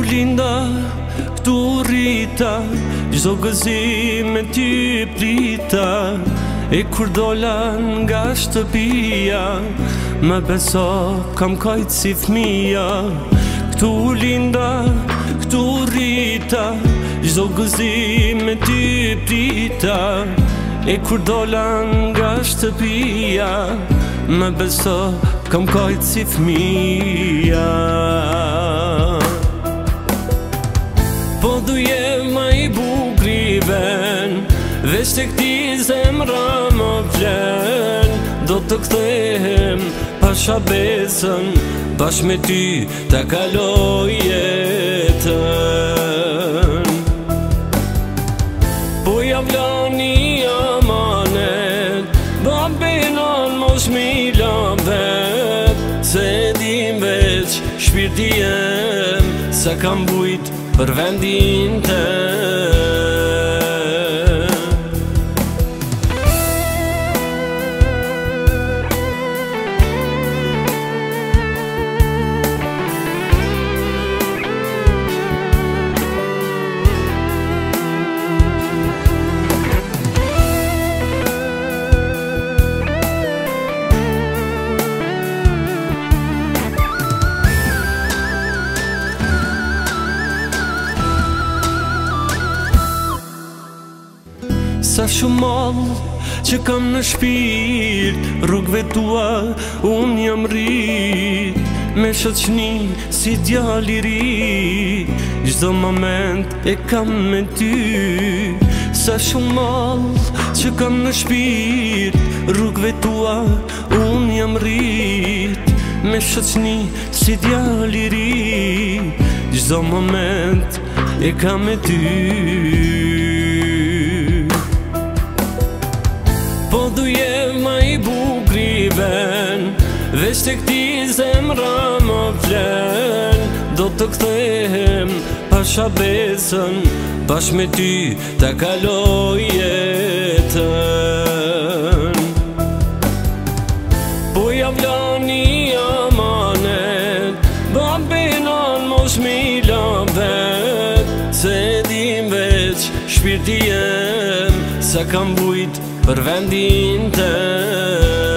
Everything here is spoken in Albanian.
linda, këtu rrita, çdo gëzim me ty prita. E kur dola nga shtëpia, më beso kam kajt si fmija. Këtu linda, këtu rrita, çdo gëzim me ty prita. E kur dola nga shtëpia, më beso kam kajt si fmija. Po duje ma i bukri ven, veç të këti zemra më vlen. Do të kthehem pa shabesën, bashkë me ty ta kaloj jetën. Po ja vlani amanet, babinon mos mi lambet. Se dim veç shpirti jem, sa kam bujt për vendin tëm. Sa shumë mall që kam në shpirt, rrugëve tua unë jam rrit. Me shoqni si djali i ri, çdo moment e kam me ty. Sa shumë mall që kam në shpirt, rrugëve tua unë jam rrit. Me shoqni si djali i ri, çdo moment e kam me ty. Po duje ma i bukri ven, veç të këti zemra më vlen. Do të kthehem pa shabesën, bashkë me ty ta kaloj jetën. Po ja vlani amanet, babinon mos mi lambet. Se dim veç shpirti jem, sa kam bujt për vendin tëm.